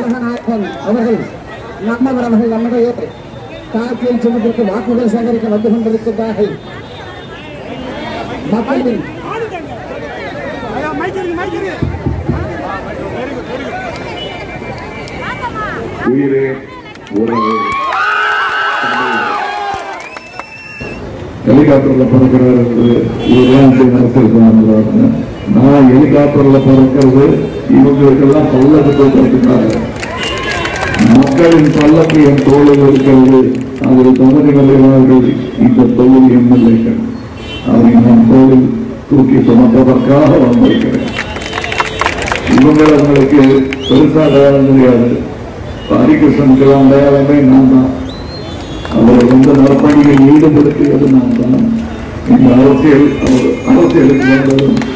உலகநாயகன் அவர்கள் நம்மவர் அவர்கள் நம்முடைய காட்சியில் செல்வதற்கு வாக்குகள் சேகரிக்க வந்து கொண்டிருக்கிறார்கள். மக்களின் உயிரே உறவு ஹெலிகாப்டர்ல பறக்கிறார் என்று இதெல்லாம் நடத்திருக்காங்க. நான் ஹெலிகாப்டர்ல பறக்கிறது இவங்களுக்கெல்லாம் பல்லக்கு போட்டிருக்காங்க. மக்களின் பல்லக்கு என் தோளில் இருக்கிறது. அதில் தகுதி நிலையாளர்கள் இந்த தொழில் எம்எல்ஏக்கள் அதை நான் தோளில் தூக்கி சுமப்பதற்காக வந்திருக்கிறேன். இவங்கள் அவங்களுக்கு பெருசா அடையாளம் தெரியாது. ஹரிகிருஷ்ணனுக்கெல்லாம் அடையாளமே நான் தான். அவரை நற்பணியில் ஈடுபடுத்தியது நான் தான். இந்த அரசியலுக்கு வந்ததும்